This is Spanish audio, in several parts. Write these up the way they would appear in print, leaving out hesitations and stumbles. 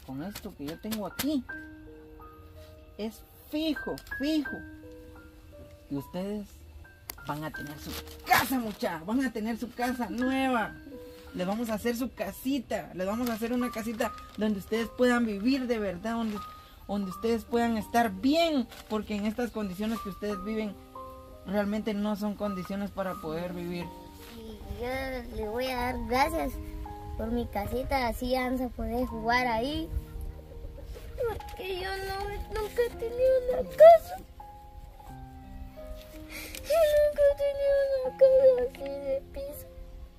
con esto que yo tengo aquí, es fijo que ustedes van a tener su casa, muchachos. Van a tener su casa nueva. Les vamos a hacer su casita. Les vamos a hacer una casita donde ustedes puedan vivir de verdad. Donde ustedes puedan estar bien. Porque en estas condiciones que ustedes viven, realmente no son condiciones para poder vivir. Y yo le voy a dar gracias por mi casita. Así vamos a poder jugar ahí. Porque yo nunca he tenido una casa. Yo nunca he tenido una casa así de piso.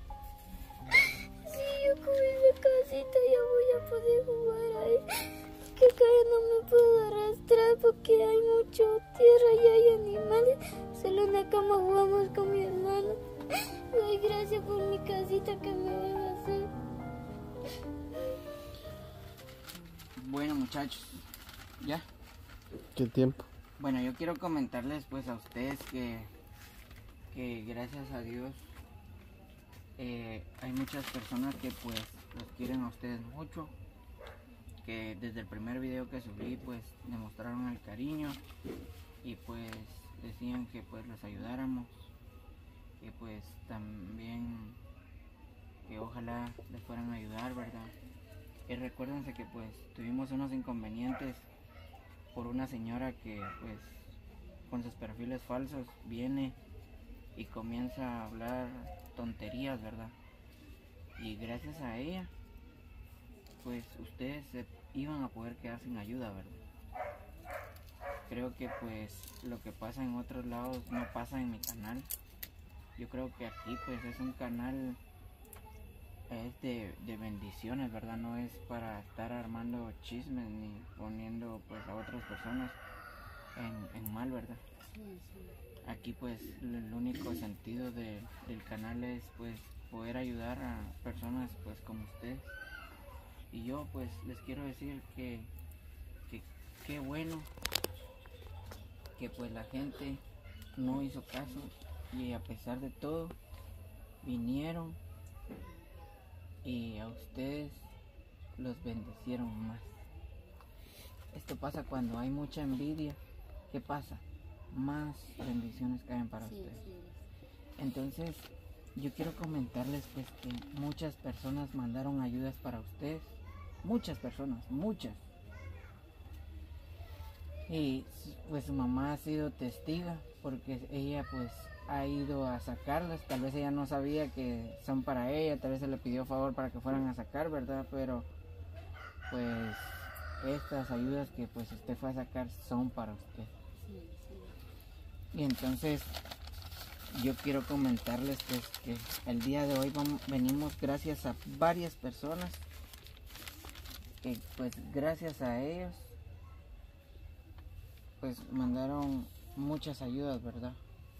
Si yo con esa casita ya voy a poder jugar ahí. Que acá no me puedo arrastrar porque hay mucha tierra y hay animales. Solo en la cama jugamos con mi hermano. Doy gracias por mi casita que me van a hacer. Bueno, muchachos, ¿ya? ¿Qué tiempo? Bueno, yo quiero comentarles pues a ustedes que gracias a Dios hay muchas personas que pues los quieren a ustedes mucho, que desde el primer video que subí pues demostraron el cariño y pues decían que pues los ayudáramos, que pues también que ojalá les fueran a ayudar, ¿verdad? Y recuérdense que pues tuvimos unos inconvenientes por una señora que pues con sus perfiles falsos viene y comienza a hablar tonterías, ¿verdad? Y gracias a ella pues ustedes se iban a poder quedar sin ayuda, ¿verdad? Creo que pues lo que pasa en otros lados no pasa en mi canal. Yo creo que aquí pues es un canal de bendiciones, ¿verdad? No es para estar armando chismes ni poniendo pues a otras personas en mal, ¿verdad? Aquí pues el único sentido del canal es pues poder ayudar a personas pues como ustedes. Y yo pues les quiero decir que qué bueno que pues la gente no hizo caso y a pesar de todo vinieron y a ustedes los bendecieron más. Esto pasa cuando hay mucha envidia. ¿Qué pasa? Más bendiciones caen para ustedes. Entonces yo quiero comentarles pues que muchas personas mandaron ayudas para ustedes. Muchas personas, muchas. Y pues su mamá ha sido testiga porque ella pues ha ido a sacarlas. Tal vez ella no sabía que son para ella, tal vez se le pidió favor para que fueran a sacar, ¿verdad? Pero pues estas ayudas que pues usted fue a sacar son para usted. Y entonces yo quiero comentarles pues que el día de hoy venimos gracias a varias personas que pues gracias a ellos pues mandaron muchas ayudas, ¿verdad?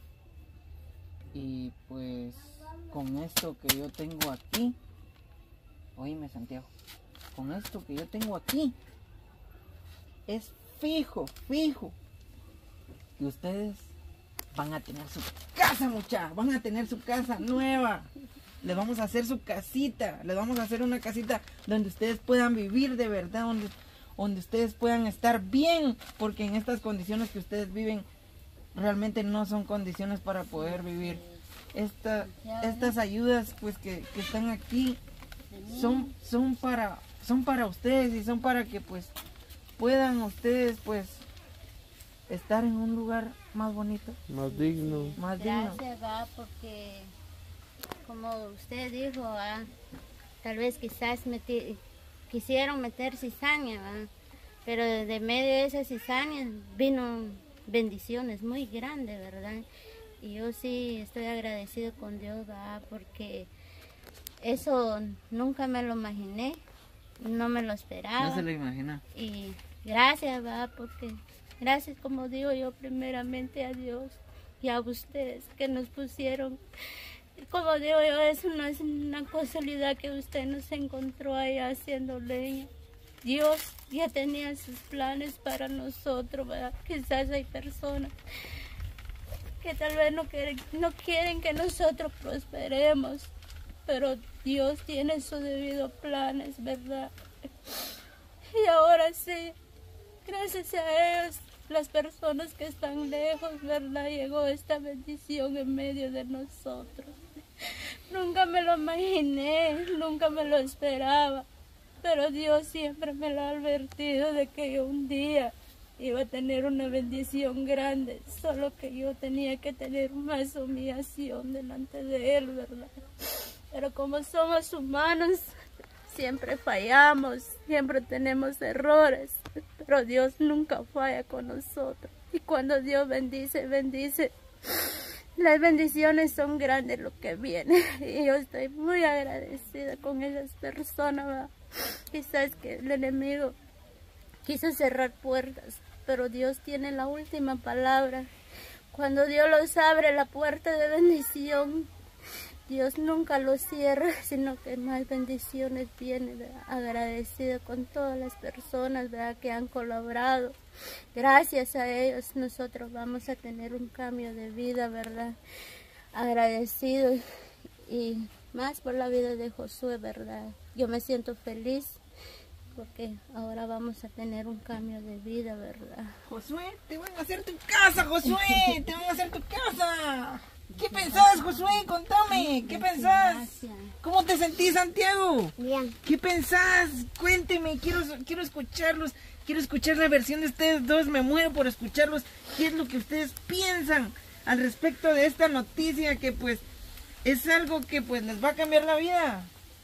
Y pues con esto que yo tengo aquí, oíme Santiago, con esto que yo tengo aquí es fijo que ustedes van a tener su casa, muchachos. Van a tener su casa nueva. Les vamos a hacer su casita. Les vamos a hacer una casita donde ustedes puedan vivir de verdad. Donde ustedes puedan estar bien. Porque en estas condiciones que ustedes viven, realmente no son condiciones para poder vivir. Estas ayudas pues que están aquí son para ustedes. Y son para que pues puedan ustedes pues estar en un lugar más bonito, más digno. Gracias, va, porque como usted dijo, va, tal vez quizás quisieron meter cizaña, va, pero de medio de esas cizañas vino bendiciones muy grandes, ¿verdad? Y yo sí estoy agradecido con Dios, va, porque eso nunca me lo imaginé, no me lo esperaba. No se lo imagina. Y gracias, va, porque gracias, como digo yo, primeramente a Dios y a ustedes que nos pusieron. Como digo yo, eso no es una casualidad que usted nos encontró ahí haciendo leña. Dios ya tenía sus planes para nosotros, ¿verdad? Quizás hay personas que tal vez no quieren que nosotros prosperemos, pero Dios tiene sus debidos planes, ¿verdad? Y así. Gracias a ellos, las personas que están lejos, ¿verdad? Llegó esta bendición en medio de nosotros. Nunca me lo imaginé, nunca me lo esperaba, pero Dios siempre me lo ha advertido de que yo un día iba a tener una bendición grande, solo que yo tenía que tener más humillación delante de Él, ¿verdad? Pero como somos humanos, siempre fallamos, siempre tenemos errores, pero Dios nunca falla con nosotros. Y cuando Dios bendice, bendice. Las bendiciones son grandes lo que viene. Y yo estoy muy agradecida con esas personas, ¿verdad? Quizás que el enemigo quiso cerrar puertas, pero Dios tiene la última palabra. Cuando Dios los abre la puerta de bendición, Dios nunca lo cierra, sino que más bendiciones vienen, ¿verdad? Agradecida con todas las personas, ¿verdad?, que han colaborado. Gracias a ellos nosotros vamos a tener un cambio de vida, ¿verdad? Agradecido y más por la vida de Josué, ¿verdad? Yo me siento feliz porque ahora vamos a tener un cambio de vida, ¿verdad? Josué, te van a hacer tu casa, Josué, te van a hacer tu casa. ¿Qué pensás, Josué? Contame, ¿qué pensás? Gracias. ¿Cómo te sentís, Santiago? Bien. ¿Qué pensás? Cuénteme, quiero escucharlos, quiero escuchar la versión de ustedes dos, me muero por escucharlos. ¿Qué es lo que ustedes piensan al respecto de esta noticia que pues es algo que pues les va a cambiar la vida?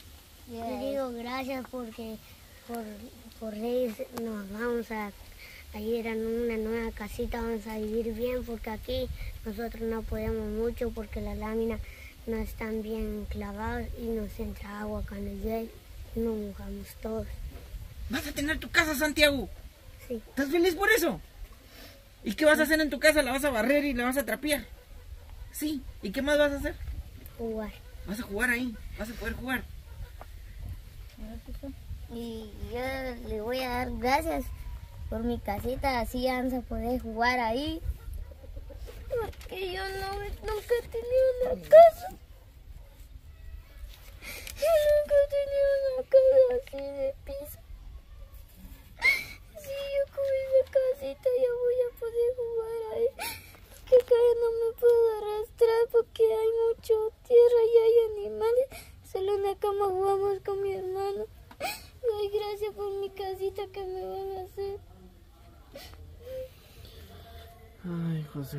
Yo digo gracias porque por Reyes nos vamos a ir a una nueva casita, vamos a vivir bien porque aquí nosotros no podemos mucho porque las láminas no están bien clavadas y nos entra agua cuando llueve y nos mojamos todos. ¿Vas a tener tu casa, Santiago? Sí. ¿Estás feliz por eso? ¿Y qué vas a hacer en tu casa? ¿La vas a barrer y la vas a trapear? Sí. ¿Y qué más vas a hacer? Jugar. ¿Vas a jugar ahí? ¿Vas a poder jugar? Y yo le voy a dar gracias por mi casita, así vamos a poder jugar ahí. Porque yo nunca he tenido una casa. Yo nunca he tenido una casa así de piso. Si yo con esa casita ya voy a poder jugar ahí. Porque acá ya no me puedo arrastrar porque hay mucho tierra y hay animales. Solo en la cama jugamos con mi hermano. Doy gracias por mi casita que me van a hacer. Ay, José.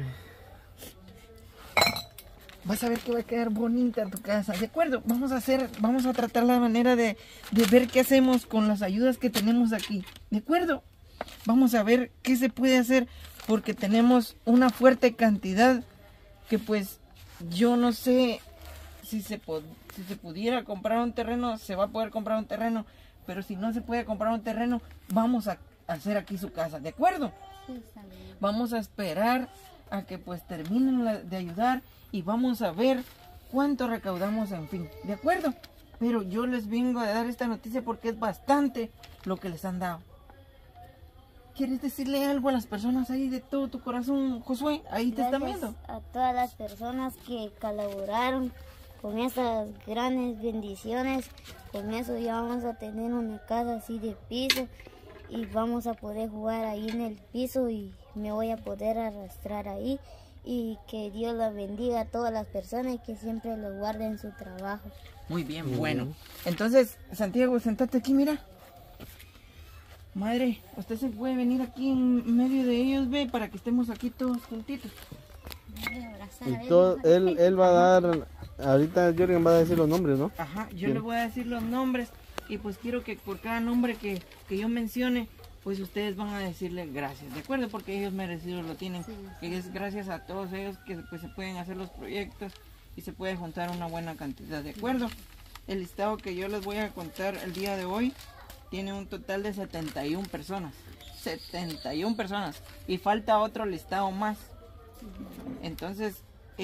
Vas a ver que va a quedar bonita tu casa, ¿de acuerdo? Vamos a tratar la manera de ver qué hacemos con las ayudas que tenemos aquí, ¿de acuerdo? Vamos a ver qué se puede hacer porque tenemos una fuerte cantidad que pues yo no sé si se pudiera comprar un terreno, se va a poder comprar un terreno, pero si no se puede comprar un terreno, vamos a hacer aquí su casa, ¿de acuerdo? Sí, está bien. Vamos a esperar a que pues terminen de ayudar y vamos a ver cuánto recaudamos, en fin, ¿de acuerdo? Pero yo les vengo a dar esta noticia porque es bastante lo que les han dado. ¿Quieres decirle algo a las personas ahí de todo tu corazón, Josué? Ahí te están viendo. A todas las personas que colaboraron con esas grandes bendiciones. Con eso ya vamos a tener una casa así de piso y vamos a poder jugar ahí en el piso y me voy a poder arrastrar ahí. Y que Dios la bendiga a todas las personas y que siempre lo guarde en su trabajo. Muy bien, bueno. Entonces, Santiago, sentate aquí, mira. Madre, usted se puede venir aquí en medio de ellos, ve, para que estemos aquí todos juntitos. Y todo, él va a dar, ahorita Jorgen va a decir los nombres, ¿no? Ajá, yo le voy a decir los nombres y pues quiero que por cada nombre que yo mencione, pues ustedes van a decirle gracias, ¿de acuerdo? Porque ellos merecidos lo tienen, Sí. que es gracias a todos ellos que pues se pueden hacer los proyectos y se puede juntar una buena cantidad, ¿de acuerdo? El listado que yo les voy a contar el día de hoy tiene un total de 71 personas. 71 personas. Y falta otro listado más. Entonces,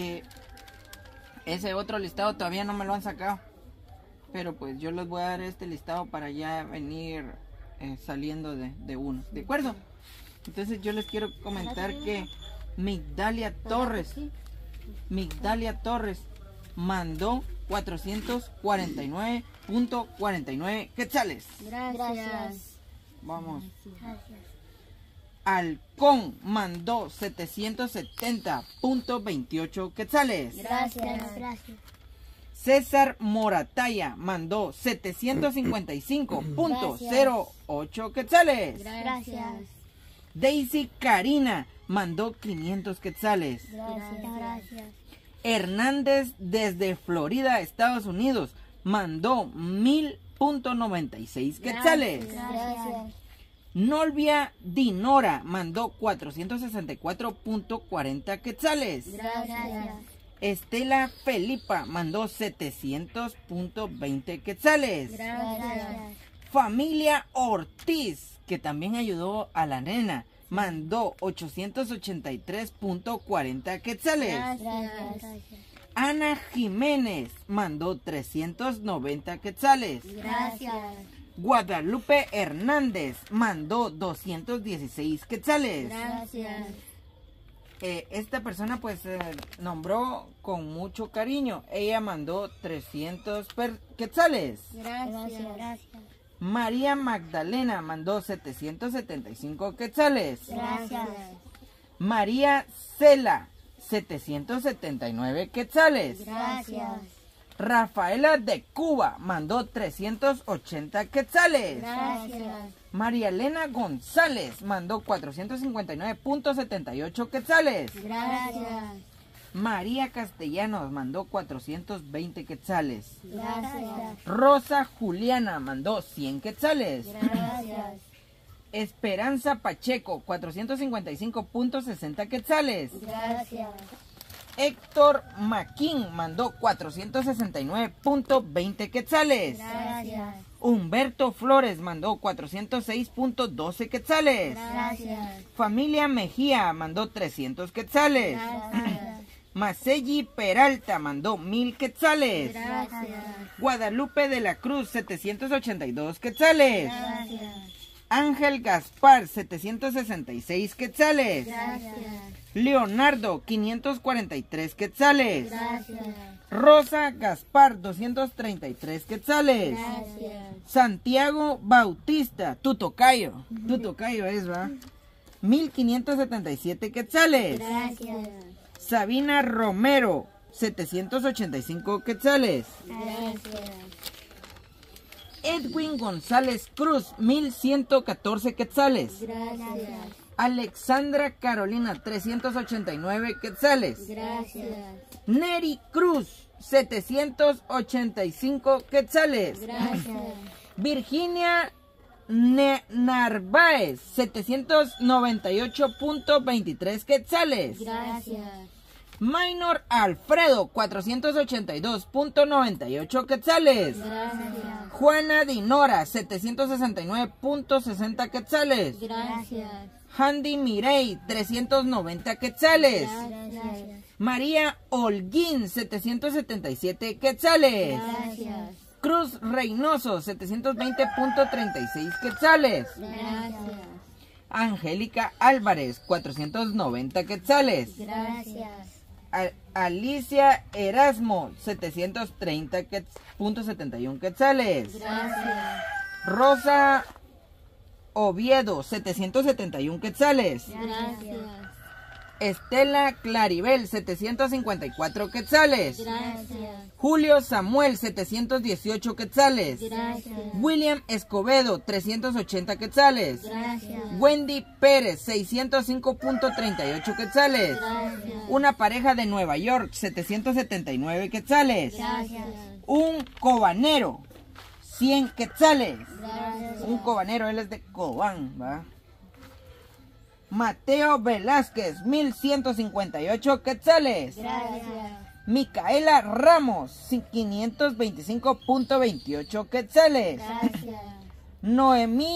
ese otro listado todavía no me lo han sacado. Pero pues yo les voy a dar este listado para ya venir saliendo de uno. ¿De acuerdo? Entonces yo les quiero comentar que Migdalia Torres mandó 449.49 quetzales. Gracias. Vamos. Gracias. Halcón mandó 770.28 quetzales. Gracias. Gracias. César Morataya mandó 755.08 quetzales. Gracias. Daisy Karina mandó 500 quetzales. Gracias. Hernández desde Florida, Estados Unidos, mandó 1000.96 quetzales. Gracias. Nolvia Dinora mandó 464.40 quetzales. Gracias. Estela Felipa mandó 700.20 quetzales. Gracias. Familia Ortiz, que también ayudó a la nena, mandó 883.40 quetzales. Gracias. Ana Jiménez mandó 390 quetzales. Gracias. Guadalupe Hernández mandó 216 quetzales. Gracias. Esta persona pues nombró con mucho cariño. Ella mandó 300 quetzales. Gracias. María Magdalena mandó 775 quetzales. Gracias. María Cela 779 quetzales. Gracias. Rafaela de Cuba mandó 380 quetzales. Gracias. María Elena González mandó 459.78 quetzales. Gracias. María Castellanos mandó 420 quetzales. Gracias. Rosa Juliana mandó 100 quetzales. Gracias. Esperanza Pacheco 455.60 quetzales. Gracias. Héctor Maquín mandó 469.20 quetzales. Gracias. Humberto Flores mandó 406.12 quetzales. Gracias. Familia Mejía mandó 300 quetzales. Gracias. Maselli Peralta mandó 1000 quetzales. Gracias. Guadalupe de la Cruz 782 quetzales. Gracias. Ángel Gaspar 766 quetzales. Gracias. Leonardo 543 quetzales. Gracias. Rosa Gaspar 233 quetzales. Gracias. Santiago Bautista, tu tocayo es, ¿va? 1577 quetzales. Gracias. Sabina Romero 785 quetzales. Gracias. Edwin González Cruz 1114 quetzales. Gracias. Alexandra Carolina 389 quetzales. Gracias. Neri Cruz 785 quetzales. Gracias. Virginia Narváez 798.23 quetzales. Gracias. Minor Alfredo 482.98 quetzales. Gracias. Juana Dinora 769.60 quetzales. Gracias. Handy Mirey 390 quetzales. Gracias. María Holguín 777 quetzales. Gracias. Cruz Reynoso 720.36 quetzales. Gracias. Angélica Álvarez 490 quetzales. Gracias. Alicia Erasmo 730.71 quetzales. Gracias. Rosa Oviedo 771 quetzales. Gracias. Estela Claribel 754 quetzales. Gracias. Julio Samuel 718 quetzales. Gracias. William Escobedo 380 quetzales. Gracias. Wendy Pérez 605.38 quetzales. Gracias. Una pareja de Nueva York 779 quetzales. Gracias. Un cobanero 100 quetzales. Gracias. Un cobanero, él es de Cobán, ¿va? Mateo Velázquez 1158 quetzales. Gracias. Micaela Ramos 525.28 quetzales. Gracias. Noemí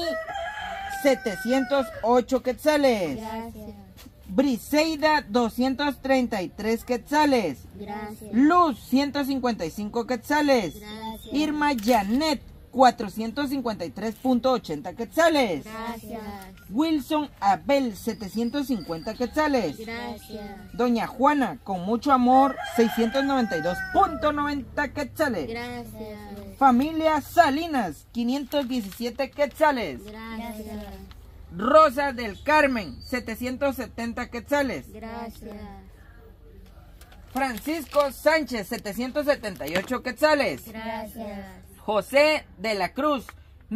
708 quetzales. Gracias. Briseida 233 quetzales. Gracias. Luz 155 quetzales. Gracias. Irma Janet 453.80 quetzales. Gracias. Wilson Abel, 750 quetzales. Gracias. Doña Juana, con mucho amor, 692.90 quetzales. Gracias. Familia Salinas, 517 quetzales. Gracias. Rosa del Carmen, 770 quetzales. Gracias. Francisco Sánchez, 778 quetzales. Gracias. José de la Cruz,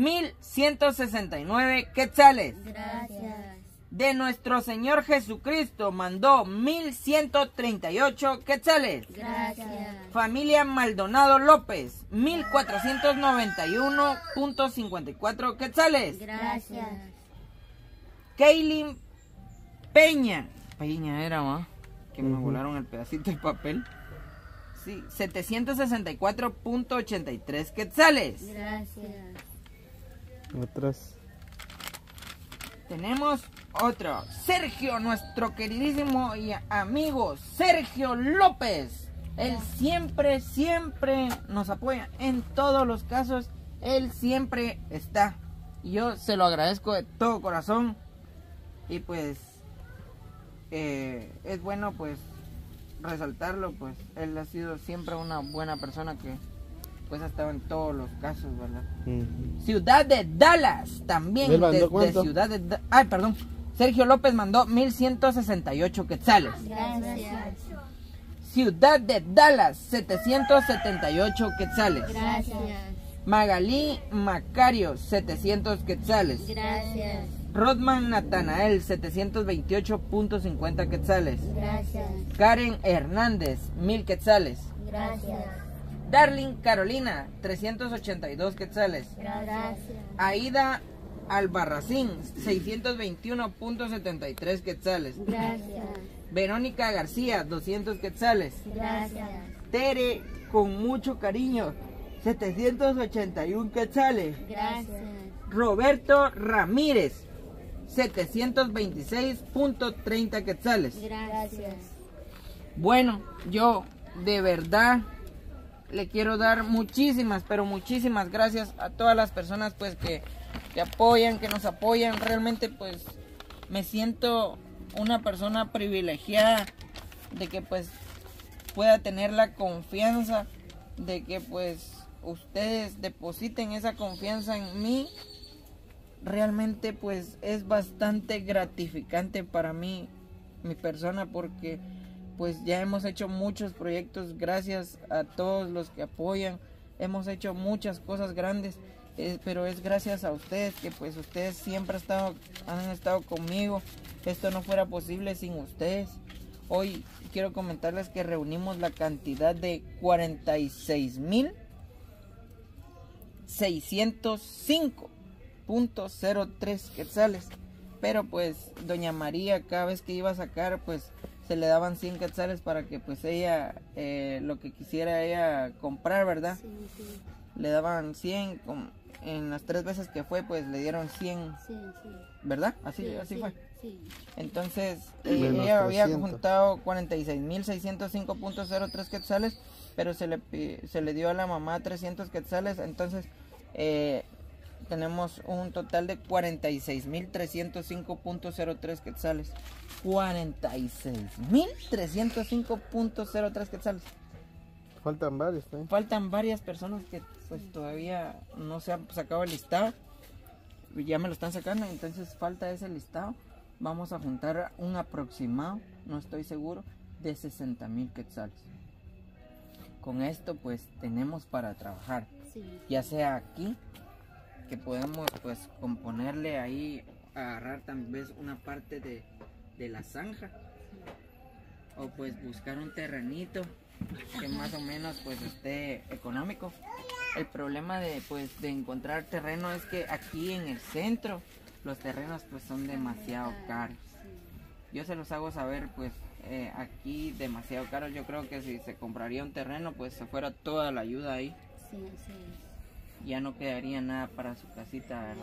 1169 quetzales. Gracias. De nuestro Señor Jesucristo mandó 1138 quetzales. Gracias. Familia Maldonado López, 1491.54 quetzales. Gracias. Kaylin Peña era, ¿va? Que me volaron el pedacito de papel. Sí, 764.83 quetzales. Gracias. Otras. Tenemos otro. Sergio, nuestro queridísimo y amigo Sergio López. Él siempre nos apoya en todos los casos. Él siempre está. Y yo se lo agradezco de todo corazón. Y pues es bueno pues resaltarlo, pues él ha sido siempre una buena persona que pues ha estado en todos los casos, ¿verdad? Ciudad de Dallas también. ¿Él mandó desde cuánto? Ciudad de perdón. Sergio López mandó 1168 quetzales. Gracias. Ciudad de Dallas, 778 quetzales. Gracias. Magalí Macario, 700 quetzales. Gracias. Rodman Natanael, 728.50 quetzales. Gracias. Karen Hernández, 1000 quetzales. Gracias. Darling Carolina, 382 quetzales. Gracias. Aida Albarracín, 621.73 quetzales. Gracias. Verónica García, 200 quetzales. Gracias. Tere, con mucho cariño, 781 quetzales. Gracias. Roberto Ramírez, 726.30 quetzales. Gracias. Bueno, yo de verdad le quiero dar muchísimas, pero muchísimas gracias a todas las personas pues que apoyan, que nos apoyan. Realmente pues me siento una persona privilegiada de que pues pueda tener la confianza de que pues ustedes depositen esa confianza en mí. Realmente pues es bastante gratificante para mí, mi persona, porque pues ya hemos hecho muchos proyectos gracias a todos los que apoyan. Hemos hecho muchas cosas grandes, pero es gracias a ustedes, que pues ustedes siempre han estado conmigo. Esto no fuera posible sin ustedes. Hoy quiero comentarles que reunimos la cantidad de 46,605.03 quetzales. Pero pues doña María cada vez que iba a sacar pues se le daban 100 quetzales para que pues ella lo que quisiera ella comprar, ¿verdad? Sí, sí. Le daban 100, en las 3 veces que fue pues le dieron 100, Sí, sí. ¿verdad? Así Sí, fue. Sí. Entonces Menos ella había 300. juntado 46,605.03 quetzales, pero se le dio a la mamá 300 quetzales. Entonces tenemos un total de 46,305.03 quetzales. 46,305.03 quetzales. Faltan varios, ¿eh? Faltan varias personas que pues todavía no se han sacado el listado. Ya me lo están sacando, entonces falta ese listado. Vamos a juntar un aproximado, no estoy seguro, de 60,000 quetzales. Con esto pues tenemos para trabajar, Sí. ya sea aquí, que podemos pues componerle ahí, agarrar tal vez una parte de la zanja, o pues buscar un terrenito que más o menos pues esté económico. El problema de encontrar terreno es que aquí en el centro los terrenos pues son demasiado caros. Yo se los hago saber pues aquí demasiado caros. Yo creo que si se compraría un terreno pues se fuera toda la ayuda ahí. Sí, sí. Ya no quedaría nada para su casita, ¿verdad?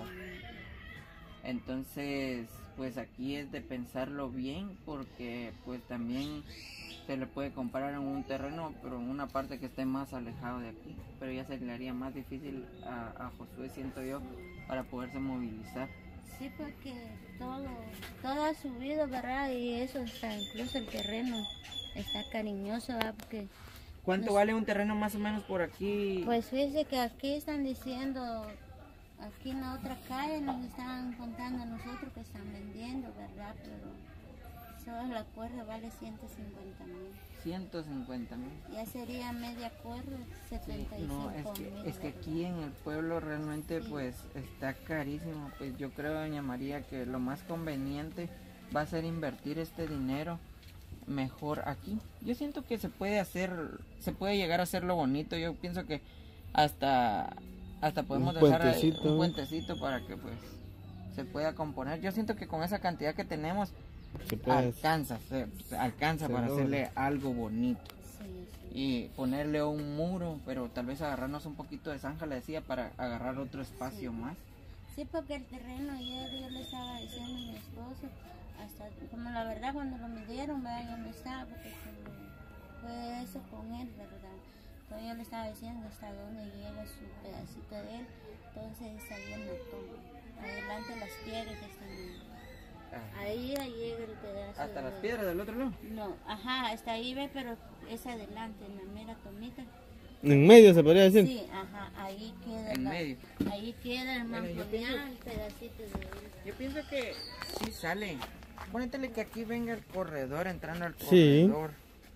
Entonces pues aquí es de pensarlo bien, porque pues también se le puede comprar en un terreno, pero en una parte que esté más alejado de aquí. Pero ya se le haría más difícil a Josué, siento yo, para poderse movilizar. Sí, porque todo ha subido, ¿verdad? Y eso, hasta incluso el terreno está cariñoso, ¿verdad? Porque, ¿Cuánto vale un terreno más o menos por aquí? pues fíjese que aquí están diciendo, aquí en la otra calle nos estaban contando a nosotros que están vendiendo, ¿verdad? Pero solo la cuerda vale 150,000. 150,000. Ya sería media cuerda, 75,000. No, es que aquí en el pueblo realmente pues está carísimo. Pues yo creo, doña María, que lo más conveniente va a ser invertir este dinero mejor aquí. Yo siento que se puede llegar a hacerlo bonito. Yo pienso que hasta podemos dejar un puentecito para que pues se pueda componer. Yo siento que con esa cantidad que tenemos alcanza para hacerle algo bonito. Y ponerle un muro, pero tal vez agarrarnos un poquito de zanja, le decía, para agarrar otro espacio más. Sí, porque el terreno ayer yo le estaba diciendo a mi esposo, hasta como la verdad cuando lo midieron, ¿verdad? Yo no estaba, porque fue eso con él, ¿verdad? Entonces yo le estaba diciendo hasta dónde llega su pedacito de él. Entonces ahí en la toma, adelante de las piedras que están ahí llega el pedazo. ¿Hasta las piedras del otro lado? No, ajá, hasta ahí ve, pero es adelante, en la mera tomita. ¿En medio se podría decir? Sí, ajá, ahí queda. En medio. Ahí queda el manjoneado, el pedacito de él. Yo pienso que sí sale. Póntele que aquí venga el corredor, entrando al Sí. corredor.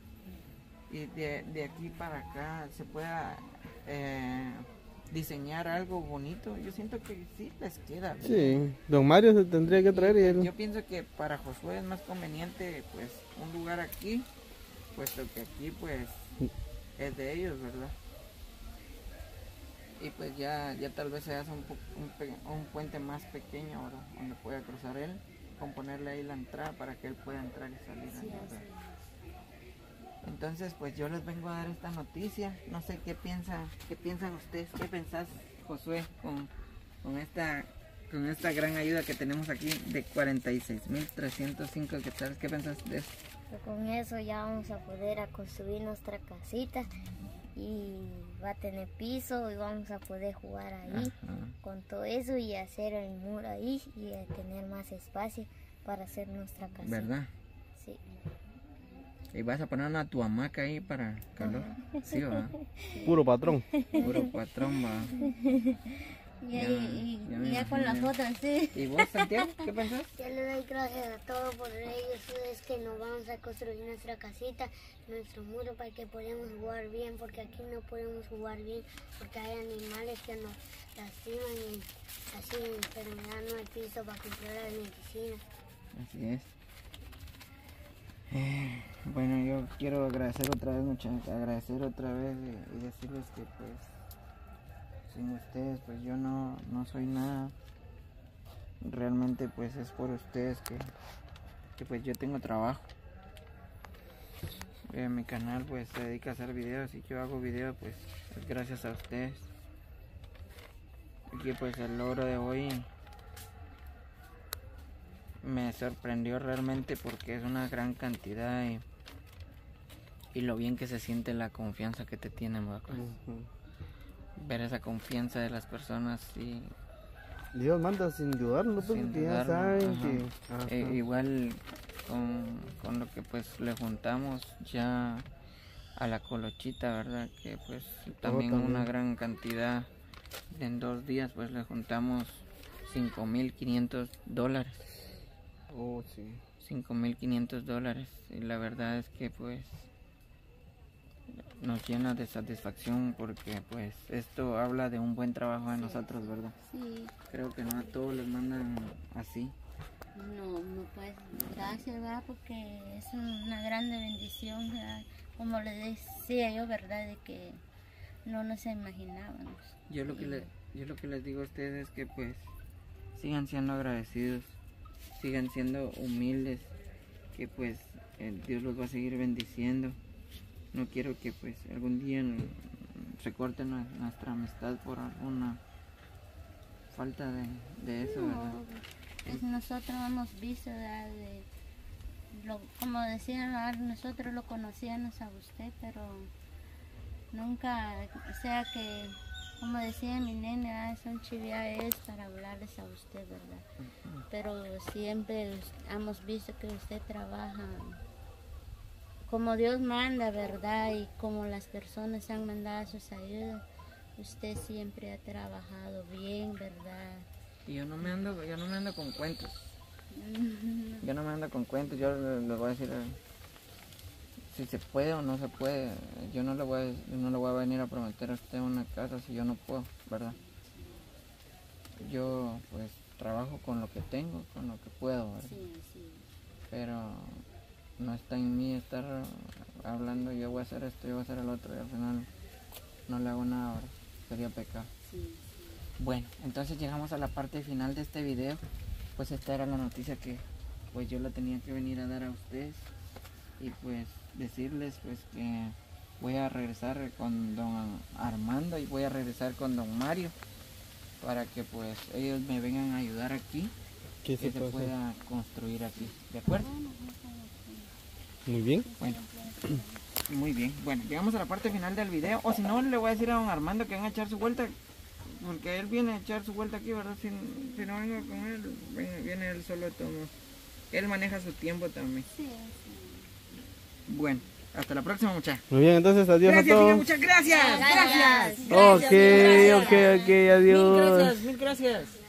Y de aquí para acá se pueda diseñar algo bonito. Yo siento que sí les queda. ¿Verdad? Sí, don Mario se tendría que traer y él. Yo pienso que para Josué es más conveniente pues un lugar aquí, puesto que aquí pues es de ellos, ¿verdad? Y pues ya tal vez se hace un puente más pequeño, ¿verdad? Donde pueda cruzar él, con ponerle ahí la entrada para que él pueda entrar y salir. Sí, ¿verdad? Entonces pues yo les vengo a dar esta noticia. No sé qué piensan ustedes, qué pensás, Josué, con esta gran ayuda que tenemos aquí de 46,305 quetzales. ¿Qué pensás de eso? Con eso ya vamos a poder construir nuestra casita y va a tener piso y vamos a poder jugar ahí. Ajá. Con todo eso y hacer el muro ahí y tener más espacio para hacer nuestra casa. ¿Verdad? Sí. Y vas a poner una tu hamaca ahí para calor. Sí, va. Puro patrón. Puro patrón, va. Y Ya me ya con la imaginé. foto así. ¿Y vos, Santiago? ¿Qué pensás? Yo le doy gracias a todos por ellos, es que nos vamos a construir nuestra casita, nuestro muro para que podamos jugar bien, porque aquí no podemos jugar bien, porque hay animales que nos lastiman y así en enfermedad no hay piso para comprar la medicina. Así es. Bueno, yo quiero agradecer otra vez y decirles que pues sin ustedes pues yo no soy nada. Realmente pues es por ustedes que pues yo tengo trabajo. Mi canal pues se dedica a hacer videos y yo hago videos pues es gracias a ustedes. Y pues el logro de hoy me sorprendió realmente porque es una gran cantidad y lo bien que se siente la confianza que te tienen, ¿verdad? Ver esa confianza de las personas y Dios manda sin dudarlo, pues, sin que ya dudarlo, saben ajá. que... Ajá. Igual con lo que pues le juntamos ya a la colochita, ¿verdad? Que pues también una gran cantidad. En 2 días pues le juntamos $5,500. Oh, sí. $5,500 y la verdad es que pues nos llena de satisfacción porque pues esto habla de un buen trabajo de nosotros, ¿verdad? Sí. Creo que no a todos les mandan así. No, pues gracias, ¿verdad? Porque es una grande bendición, ¿verdad? Como les decía yo, ¿verdad? De que no nos imaginábamos. Yo lo que les digo a ustedes es que pues sigan siendo agradecidos, sigan siendo humildes, que pues Dios los va a seguir bendiciendo. No quiero que pues algún día se corte nuestra amistad por alguna falta de eso, ¿verdad? Pues nosotros hemos visto, ¿verdad? como decían, nosotros lo conocíamos a usted, pero nunca, o sea que, como decía mi nena, son chiviades para hablarles a usted, ¿verdad? Pero siempre hemos visto que usted trabaja como Dios manda, ¿verdad? Y como las personas han mandado sus ayudas, usted siempre ha trabajado bien, ¿verdad? Y yo no me ando con cuentos. Yo no me ando con cuentos, yo les voy a decir si se puede o no se puede. Yo no le voy a venir a prometer a usted una casa si yo no puedo, ¿verdad? Yo pues trabajo con lo que tengo, con lo que puedo, ¿verdad? Sí, sí. Pero no está en mí estar hablando, yo voy a hacer esto, yo voy a hacer el otro, y al final no le hago nada, ¿verdad? Sería pecado. Sí, sí. Bueno, entonces llegamos a la parte final de este video. Pues esta era la noticia que pues yo la tenía que venir a dar a ustedes. Y pues decirles pues que voy a regresar con don Armando y voy a regresar con don Mario. Para que pues ellos me vengan a ayudar aquí. ¿Qué Que se pueda construir aquí. ¿De acuerdo? Muy bien. Bueno. Muy bien. Bueno, llegamos a la parte final del video. O si no, le voy a decir a don Armando que venga a echar su vuelta. Porque él viene a echar su vuelta aquí, ¿verdad? Si no vengo con él, viene él solo de todo modo. Él maneja su tiempo también. Sí, sí. Bueno, hasta la próxima, muchachos. Muy bien, entonces adiós Gracias, a todos. Amiga, muchas gracias. Gracias. Ok, adiós. Mil gracias.